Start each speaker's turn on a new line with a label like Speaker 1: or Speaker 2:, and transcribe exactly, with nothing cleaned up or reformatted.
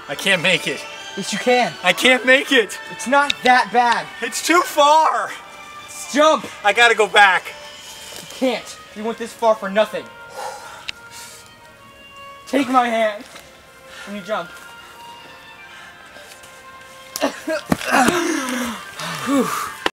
Speaker 1: I can't make it.
Speaker 2: Yes, you can.
Speaker 1: I can't make it.
Speaker 2: It's not that bad.
Speaker 1: It's too far.
Speaker 2: Let's jump.
Speaker 1: I gotta go back.
Speaker 2: You can't. You went this far for nothing. Take my hand when you jump. Whew.